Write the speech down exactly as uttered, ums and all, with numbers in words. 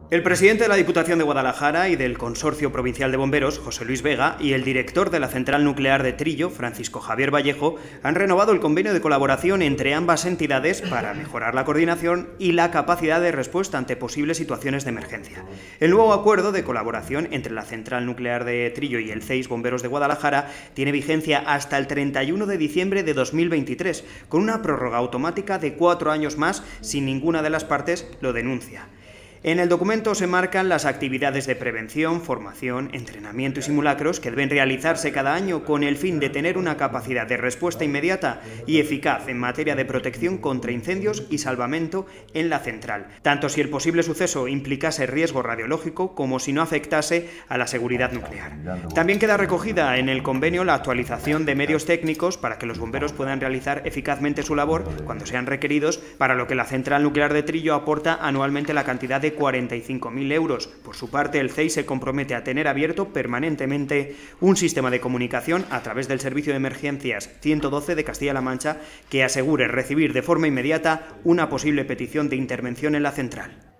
El presidente de la Diputación de Guadalajara y del Consorcio Provincial de Bomberos, José Luis Vega, y el director de la Central Nuclear de Trillo, Francisco Javier Vallejo, han renovado el convenio de colaboración entre ambas entidades para mejorar la coordinación y la capacidad de respuesta ante posibles situaciones de emergencia. El nuevo acuerdo de colaboración entre la Central Nuclear de Trillo y el C E I S Bomberos de Guadalajara tiene vigencia hasta el treinta y uno de diciembre de dos mil veintitrés, con una prórroga automática de cuatro años más si ninguna de las partes lo denuncia. En el documento se marcan las actividades de prevención, formación, entrenamiento y simulacros que deben realizarse cada año con el fin de tener una capacidad de respuesta inmediata y eficaz en materia de protección contra incendios y salvamento en la central, tanto si el posible suceso implicase riesgo radiológico como si no afectase a la seguridad nuclear. También queda recogida en el convenio la actualización de medios técnicos para que los bomberos puedan realizar eficazmente su labor cuando sean requeridos, para lo que la Central Nuclear de Trillo aporta anualmente la cantidad de cuarenta y cinco mil euros. Por su parte, el C E I S se compromete a tener abierto permanentemente un sistema de comunicación a través del Servicio de Emergencias ciento doce de Castilla-La Mancha que asegure recibir de forma inmediata una posible petición de intervención en la central.